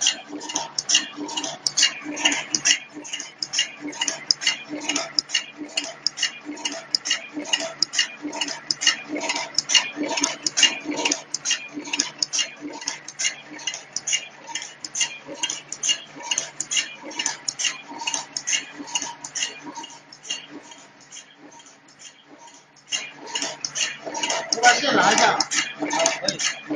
我把线拿一下。 可以。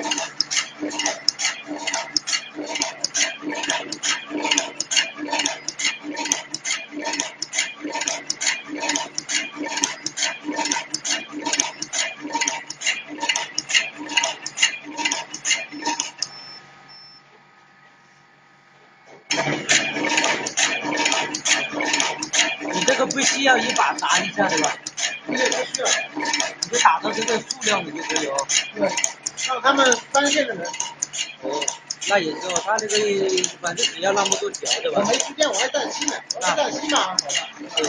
你这个不需要一把打一下对吧？ 对，不需要。 你就打到这个数量你就可以哦。 对，让他们翻线的人。 哦，那也是哦，他这个反正只要那么多条对吧？ 我没时间，我还带新的，我带新的好吧？ 对。